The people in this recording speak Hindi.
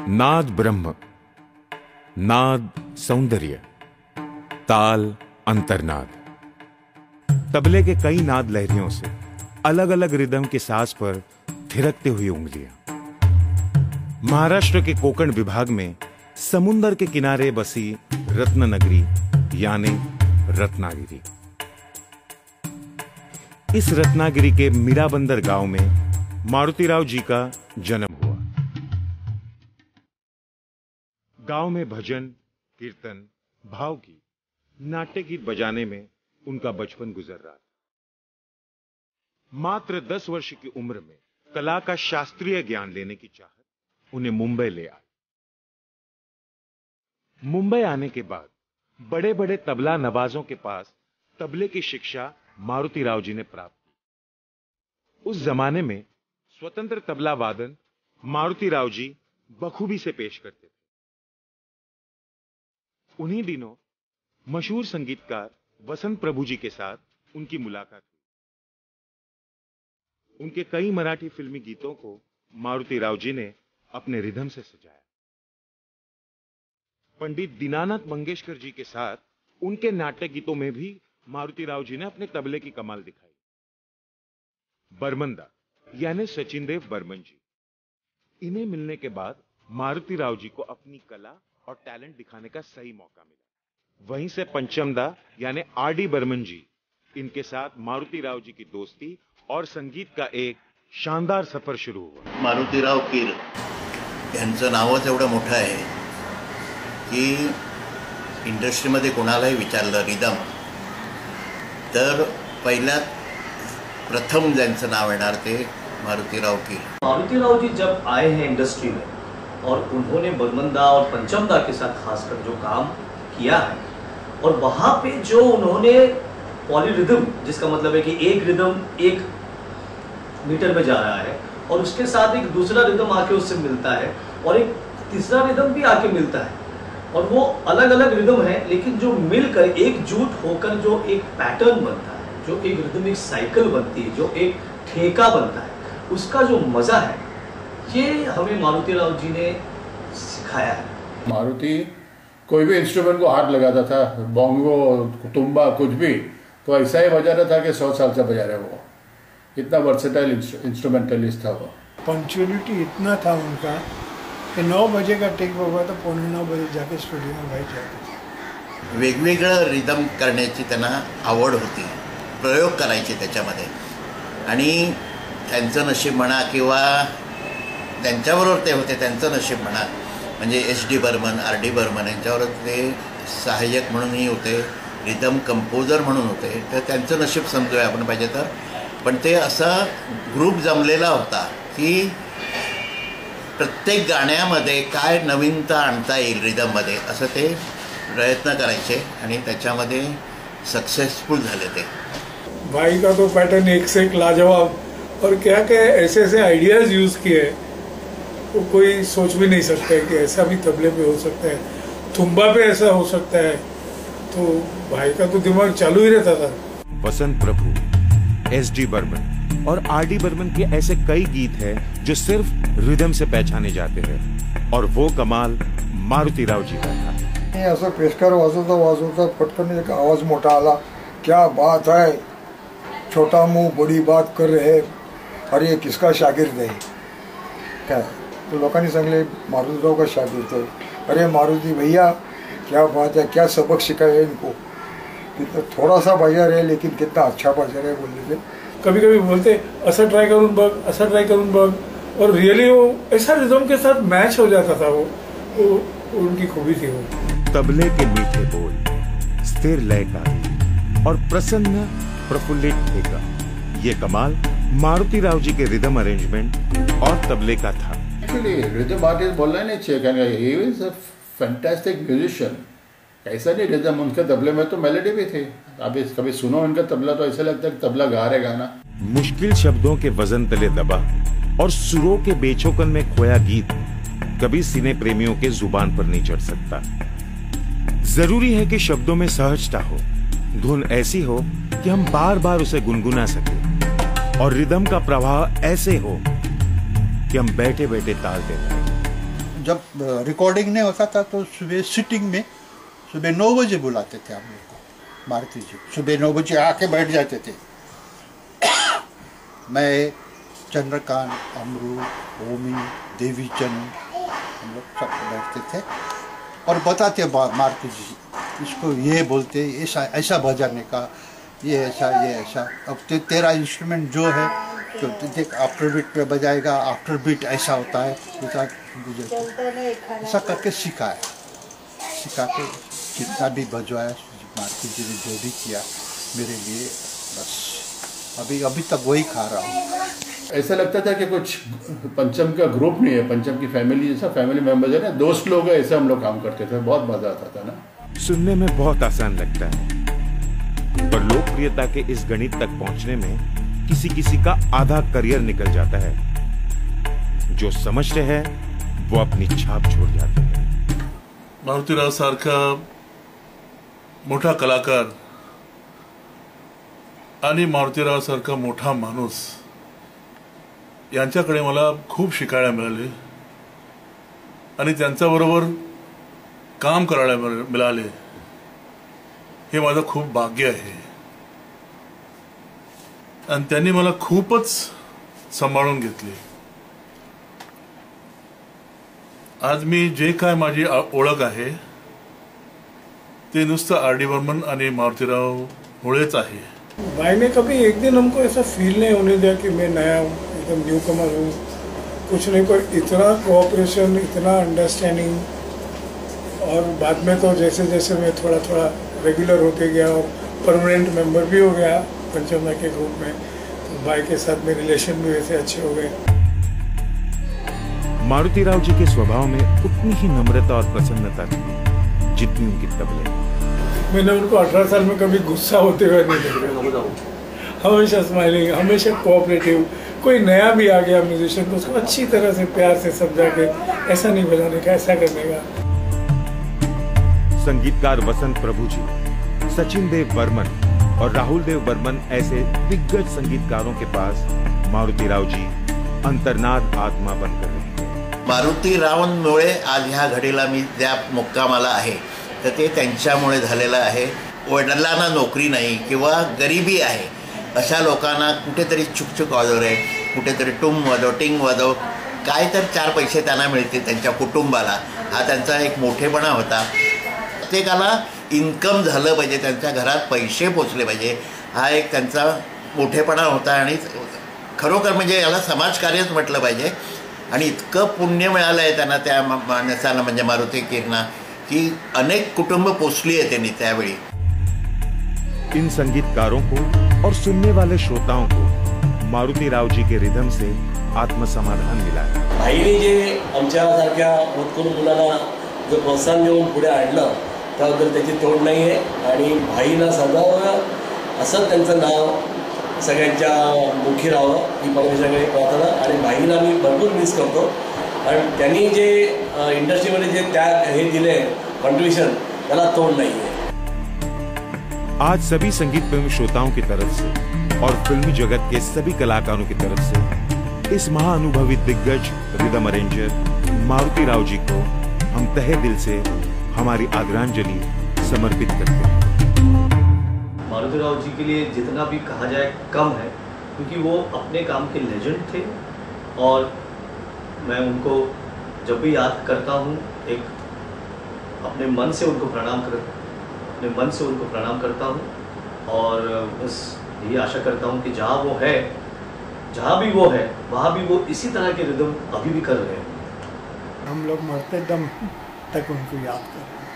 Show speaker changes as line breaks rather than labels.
नाद ब्रह्म, नाद सौंदर्य, ताल अंतर्नाद। तबले के कई नाद लहरियों से अलग अलग रिदम के साज पर थिरकते हुई उंगलियां। महाराष्ट्र के कोकण विभाग में समुंदर के किनारे बसी रत्ननगरी यानी रत्नागिरी। इस रत्नागिरी के मीराबंदर गांव में मारुतिराव जी का जन्म हुआ। गांव में भजन, कीर्तन, भावगीत, नाट्य गीत बजाने में उनका बचपन गुजर रहा था। मात्र 10 वर्ष की उम्र में कला का शास्त्रीय ज्ञान लेने की चाहत उन्हें मुंबई ले आई। मुंबई आने के बाद बड़े बड़े तबला नवाजों के पास तबले की शिक्षा मारुतिराव जी ने प्राप्त की। उस जमाने में स्वतंत्र तबला वादन मारुतिराव जी बखूबी से पेश करते थे। उन्हीं दिनों मशहूर संगीतकार वसंत प्रभु जी के साथ उनकी मुलाकात हुई। उनके कई मराठी फिल्मी गीतों को मारुतिराव जी ने अपने रिदम से सजाया। पंडित दीनानाथ मंगेशकर जी के साथ उनके नाट्य गीतों में भी मारुतिराव जी ने अपने तबले की कमाल दिखाई। बर्मनदा यानी सचिन देव बर्मन जी, इन्हें मिलने के बाद मारुतिराव जी को अपनी कला और टैलेंट दिखाने का सही मौका मिला। वहीं से पंचमदा यानी आर.डी. बर्मन जी, इनके साथ मारुतिराव जी की दोस्ती और संगीत का एक शानदार सफर शुरू हुआ।
मारुतिराव कीर यांचं नावच एवढं मोठं आहे की इंडस्ट्रीमध्ये कोणालाही विचारलं रिदम तर पहिल्यात प्रथम ज्यांचं नाव येणार ते मारुतिराव कीर।
मारुतिराव जी जब आए हैं इंडस्ट्री में और उन्होंने बर्मनदा और पंचमदा के साथ खासकर जो काम किया है और वहाँ पे जो उन्होंने पॉलीरिदम, जिसका मतलब है कि एक रिदम एक मीटर में जा रहा है और उसके साथ एक दूसरा रिदम आके उससे मिलता है और एक तीसरा रिदम भी आके मिलता है और वो अलग अलग रिदम है लेकिन जो मिलकर एकजुट होकर जो एक पैटर्न बनता है, जो एक रिदमिक साइकिल बनती है, जो एक ठेका बनता है, उसका जो मजा है ये हमें मारुतिराव जी ने सिखाया है।
मारुति कोई भी इंस्ट्रूमेंट को हाथ लगाता था, बोंगो, तुंबा, कुछ भी, तो ऐसा ही बजाता था कि 100 साल से बजा रहे वो। इतना वर्सेटाइल इंस्ट्रूमेंटलिस्ट था वो।
पंक्चुअलिटी इतना था उनका कि 9 बजे का टेक होगा तो 8:45 बजे जाके स्टुडिओ में बैठ जाते थे।
वेगवेगळं रिदम करण्याची त्यांना आवड होती, प्रयोग करायचे त्याच्यामध्ये आणि त्यांचं नशीब म्हणा किंवा त्यांच्याबरोबर ते होते त्यांचं नशीब म्हणा, म्हणजे एच.डी. बर्मन, आर.डी. बर्मन यांच्यावर ते सहाय्यक म्हणूनही होते, रिदम कंपोजर म्हणून होते, तर त्यांचं नशीब समजूया आपण पाहिजे तर. पण ते असा ग्रुप जमलेला होता की प्रत्येक गाण्यामध्ये काय नवीनता आणता येईल रिदममध्ये असं ते प्रयत्न करायचे आणि त्याच्यामध्ये सक्सेसफुल झाले ते.
भाई का तो पैटर्न एक से एक लाजवाब और क्या क्या ऐसे ऐसे आइडियाज यूज किए वो कोई सोच भी नहीं सकता है कि ऐसा भी तबले पे हो सकता है, थुम्बा पे ऐसा हो सकता है। तो भाई का तो दिमाग चालू ही रहता था।
वसंत प्रभु, एस.डी. बर्मन और आर.डी. बर्मन के ऐसे कई गीत हैं जो सिर्फ रिदम से पहचाने जाते हैं और वो कमाल मारुतिराव जी का था।
असं पेशकार वाजवता वाजवता फटकन एक आवाज मोठा आला, क्या बात है, छोटा मुंह बड़ी बात कर रहे, अरे ये किसका शागिर्द है क्या? तो लोगों ने सांगले मारुतिराव का शागिर्द है। अरे मारुति भैया क्या बात है, क्या सबक सिखाया है इनको, कितना थोड़ा सा बजा रहे लेकिन कितना अच्छा बजा रहे बोलने से।
कभी कभी बोलते ऐसा ट्राई करूँ बग, ऐसा ट्राई करूँ बग, और रियली वो ऐसा रिदम के साथ मैच हो जाता था। वो उनकी खूबी थी। वो
तबले के मीठे बोल, स्थिर लय का और प्रसन्न प्रफुल्लित ठेका, ये कमाल मारुतिराव जी के रिदम अरेंजमेंट और तबले का था।
एक्चुअली रिदम आर्टिस्ट बोलना नहीं चाहिए, he is a fantastic musician. ऐसा नहीं, रिदम उनके तबले में तो मेलोडी भी थी। अभी कभी सुनो उनका तबला तो ऐसा लगता है कि तबला गा रहे गाना।
मुश्किल शब्दों के वजन तले दबा और सुरों के बेचौकन में खोया गीत कभी सिने प्रेमियों के जुबान पर नहीं चढ़ सकता। जरूरी है कि शब्दों में सहजता हो, धुन ऐसी हो कि हम बार बार उसे गुनगुना सके और रिदम का प्रवाह ऐसे हो कि हम बैठे बैठे ताल दे पाए।
जब रिकॉर्डिंग नहीं होता था तो सुबह सिटिंग में सुबह 9 बजे बुलाते थे हम लोग को। मारुति जी सुबह 9 बजे आके बैठ जाते थे। मैं, चंद्रकांत, अमरू, ओमी, देवीचंद, हम लोग सब बैठते थे और बताते मारुति जी इसको ये बोलते, ऐसा ऐसा बजाने का, ये ऐसा। अब तेरा इंस्ट्रूमेंट जो है तो देख आफ्टर बीट पे बजाएगा, आफ्टर बीट ऐसा होता है, ऐसा करके सिखा के जितना भी बजवाया मारुति जी ने जो भी किया मेरे लिए, बस अभी तक वही खा रहा हूँ।
ऐसा लगता था कि कुछ पंचम का ग्रुप नहीं है, पंचम की फैमिली जैसा, फैमिली मेंबर्स है ना, दोस्त लोग हैं, ऐसा हम लोग काम करते थे। बहुत मजा आता था ना।
सुनने में बहुत आसान लगता है, पर लोकप्रियता के इस गणित तक पहुंचने में किसी किसी का आधा करियर निकल जाता है। जो समझते हैं वो अपनी छाप छोड़ जाते हैं।
मारुतीराव सारखा मोठा कलाकार आणि मारुतीराव सारखा मोठा माणूस यांच्याकडे मला खूप शिकायला मिळाले आणि त्यांच्याबरोबर काम करायला मिळाले, हे माझं खूप भाग्य आहे। आणि त्यांनी मला खूपच सांभाळून घेतले। आज मी जे काय माझी ओळख आहे ते नुसतं आर.डी. बर्मन आणि मारुतीराव मुळेच आहे।
भाई ने कभी एक दिन हमको ऐसा फील नहीं होने दिया कि मैं नया हूँ, एकदम न्यू कमर हूँ, कुछ नहीं, पर इतना कोऑपरेशन, इतना अंडरस्टैंडिंग। और बाद में तो जैसे जैसे मैं थोड़ा थोड़ा रेगुलर होते गया और परमानेंट मेंबर भी हो गया पंचम के ग्रुप में, तो भाई के साथ में रिलेशन भी वैसे अच्छे हो गए।
मारुतीराव जी के स्वभाव में उतनी ही नम्रता और प्रसन्नता थी जितनी उनकी तबले।
मैंने उनको 18 साल में कभी गुस्सा होते हुए नहीं देखा। हमेशा स्माइलिंग, हमेशा कोऑपरेटिव। कोई नया भी आ गया म्यूजिशियन तो उसको अच्छी तरह से प्यार से समझा के ऐसा नहीं बजाने का, ऐसा करने का।
संगीतकार वसंत प्रभु जी, सचिन देव बर्मन और राहुल देव बर्मन ऐसे दिग्गज संगीतकारों के पास मारुतीराव जी अंतर्नाद आत्मा बनकर रहे।
मारुतीरावांमुळे आज ह्या घडीला मी ज्या मुक्कामाला आहे तर ते त्यांच्यामुळे झालेलं आहे। वडिलांना नोकरी नाही किंवा गरिबी आहे अशा लोकांना कुठेतरी चुकचुक वाजव रे, कुठेतरी टुम वाजव, टिंग वाजव, काय तर 4 पैसे त्यांना मिळतील त्यांच्या कुटुंबाला, हा त्यांचा एक मोठेपणा होता। प्रत्येकाला इन्कम झालं पाहिजे, त्यांच्या घरात पैसे पोचले पाहिजे, हा एक त्यांचा मोठेपणा होता। आणि खरोखर म्हणजे याला समाजकार्यच म्हटलं पाहिजे। आणि इतकं पुण्य मिळालं आहे त्यांना, त्या माणसाला म्हणजे मारुती कीरना, की अनेक कुटुंब पोचली आहे त्यांनी त्यावेळी।
इन संगीतकारों को और सुनने वाले श्रोताओं को मारुतीराव जी के रिदम से आत्मसमाधान मिला है।
भाईने जे आमच्यासारख्या होतकरू मुलांना जो प्रोत्साहन देऊन पुढे आणलं त्याबद्दल त्याची तोड नाही आहे। आणि भाईला सदैव असं त्यांचं नाव सगळ्यांच्या मुखी राहावं ही परमेश्वराकडे प्रार्थना। आणि भाईला मी भरपूर मिस करतो, कारण त्यांनी जे इंडस्ट्रीमध्ये जे त्याग हे दिले कॉन्ट्रीब्यूशन, त्याला तोड नाही आहे।
आज सभी संगीत प्रेमी श्रोताओं की तरफ से और फिल्मी जगत के सभी कलाकारों की तरफ से इस महाअनुभवी दिग्गज रिदम अरेंजर मारुतीराव जी को हम तहे दिल से हमारी आदरांजलि समर्पित करते हैं।
मारुतीराव जी के लिए जितना भी कहा जाए कम है, क्योंकि वो अपने काम के लेजेंड थे। और मैं उनको जब भी याद करता हूँ एक अपने मन से उनको प्रणाम करता हूँ। और बस यही आशा करता हूँ कि जहाँ भी वो है वहाँ भी वो इसी तरह के रिदम अभी भी कर रहे हैं।
हम लोग मरते दम तक उनको याद कर रहे हैं।